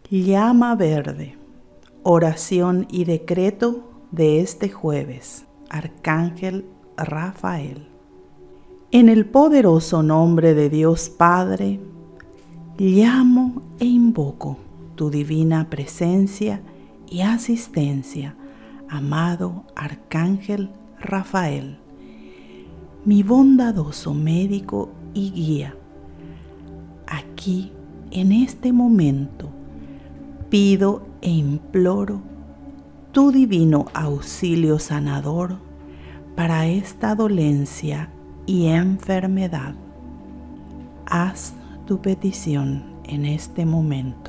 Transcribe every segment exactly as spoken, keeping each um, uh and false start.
Llama verde, oración y decreto de este jueves, Arcángel Rafael. En el poderoso nombre de Dios Padre, llamo e invoco tu divina presencia y asistencia, amado Arcángel Rafael, mi bondadoso médico y guía. Aquí, en este momento, pido e imploro tu divino auxilio sanador para esta dolencia y enfermedad. Haz tu petición en este momento.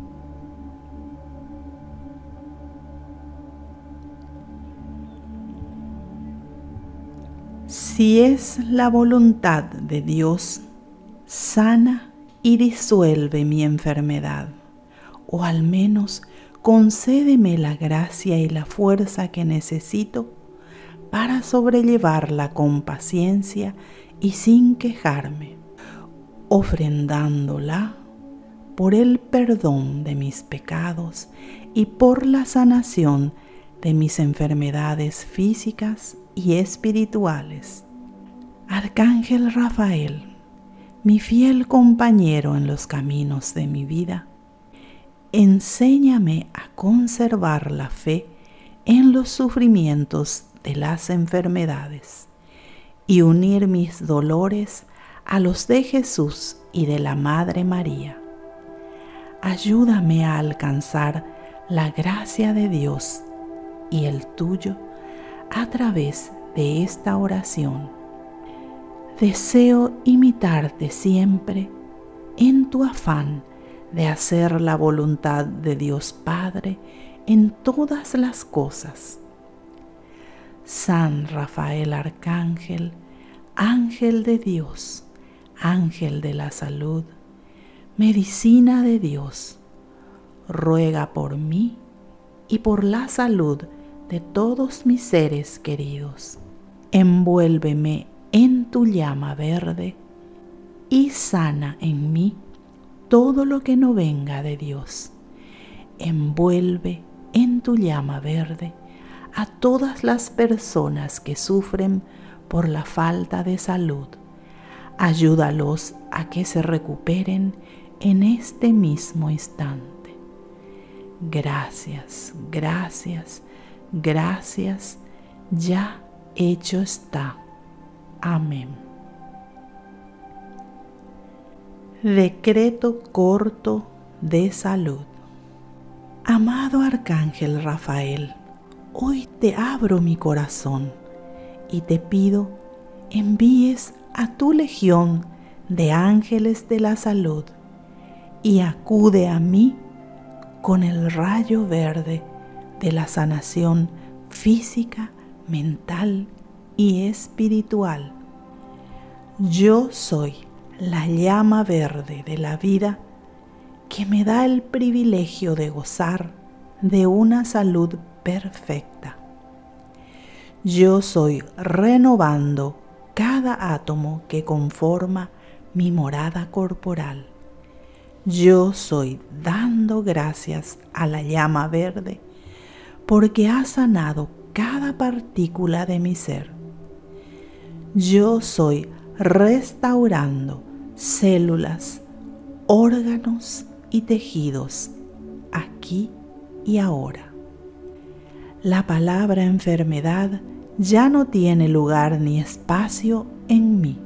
Si es la voluntad de Dios, sana y disuelve mi enfermedad, o al menos concédeme la gracia y la fuerza que necesito para sobrellevarla con paciencia y sin quejarme, ofrendándola por el perdón de mis pecados y por la sanación de mis enfermedades físicas y espirituales. Arcángel Rafael, mi fiel compañero en los caminos de mi vida, enséñame a conservar la fe en los sufrimientos de las enfermedades y unir mis dolores a los de Jesús y de la Madre María. Ayúdame a alcanzar la gracia de Dios y el tuyo a través de esta oración. Deseo imitarte siempre en tu afán de hacer la voluntad de Dios Padre en todas las cosas. San Rafael Arcángel, Ángel de Dios, Ángel de la salud, medicina de Dios, ruega por mí y por la salud de todos mis seres queridos. Envuélveme en tu llama verde y sana en mí todo lo que no venga de Dios. Envuelve en tu llama verde a todas las personas que sufren por la falta de salud. Ayúdalos a que se recuperen en este mismo instante. Gracias, gracias, gracias. Ya hecho está. Amén. Decreto corto de salud. Amado Arcángel Rafael, hoy te abro mi corazón y te pido envíes a tu legión de ángeles de la salud y acude a mí con el rayo verde de la sanación física, mental y espiritual. Yo soy la llama verde de la vida que me da el privilegio de gozar de una salud perfecta. Yo soy renovando cada átomo que conforma mi morada corporal. Yo soy dando gracias a la llama verde porque ha sanado cada partícula de mi ser. Yo soy restaurando células, órganos y tejidos aquí y ahora. La palabra enfermedad ya no tiene lugar ni espacio en mí.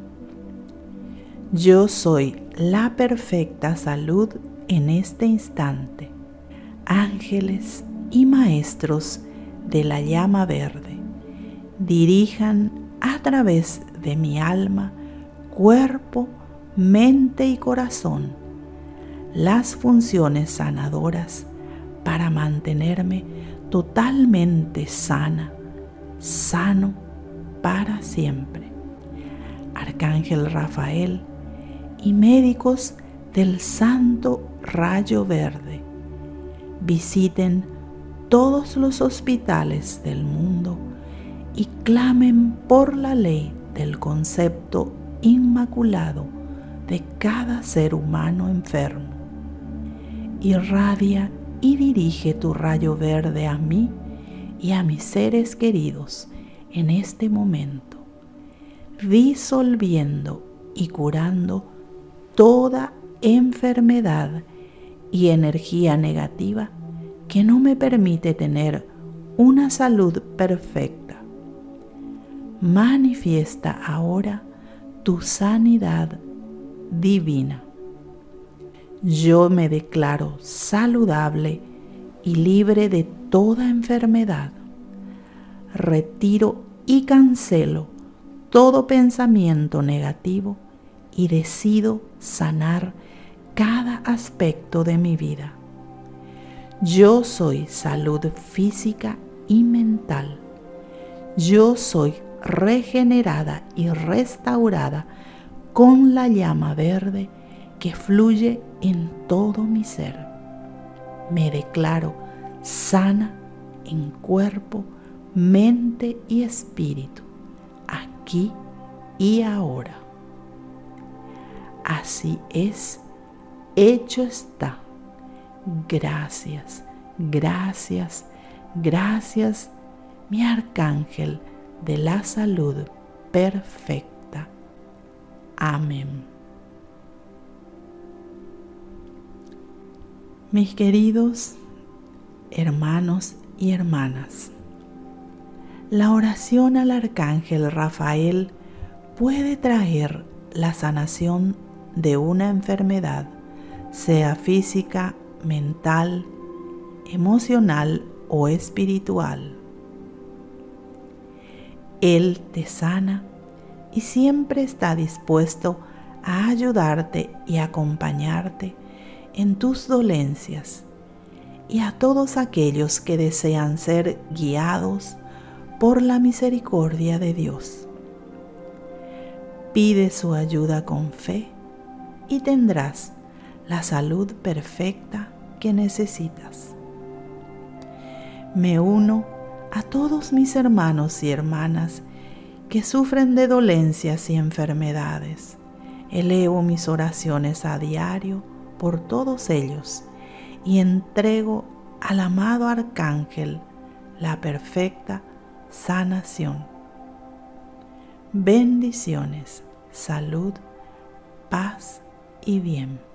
Yo soy la perfecta salud en este instante. Ángeles y maestros de la llama verde, dirijan a través de mi alma, cuerpo, mente y corazón las funciones sanadoras para mantenerme totalmente sana, sano para siempre. Arcángel Rafael y médicos del Santo Rayo Verde, visiten todos los hospitales del mundo y clamen por la ley del concepto inmaculado de cada ser humano enfermo. irradia y dirige tu rayo verde a mí y a mis seres queridos en este momento, disolviendo y curando toda enfermedad y energía negativa que no me permite tener una salud perfecta. Manifiesta ahora tu sanidad divina. Yo me declaro saludable y libre de toda enfermedad. Retiro y cancelo todo pensamiento negativo y decido sanar cada aspecto de mi vida. Yo soy salud física y mental. Yo soy regenerada y restaurada con la llama verde que fluye en todo mi ser. Me declaro sana en cuerpo, mente y espíritu, aquí y ahora. Así es, hecho está. Gracias, gracias, gracias, mi arcángel de la salud perfecta. Amén. Mis queridos hermanos y hermanas, la oración al arcángel Rafael puede traer la sanación de una enfermedad, sea física, mental, emocional o espiritual. Él te sana y siempre está dispuesto a ayudarte y acompañarte en tus dolencias, y a todos aquellos que desean ser guiados por la misericordia de Dios. Pide su ayuda con fe y tendrás la salud perfecta que necesitas. Me uno a todos mis hermanos y hermanas que sufren de dolencias y enfermedades. Elevo mis oraciones a diario por todos ellos y entrego al amado arcángel la perfecta sanación. Bendiciones, salud, paz y bien.